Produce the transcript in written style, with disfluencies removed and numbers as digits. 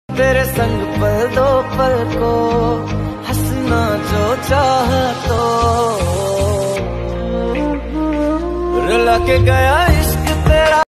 तेरे संग पल दो पल को हंसना जो चाह तो रुला के गया इश्क तेरा।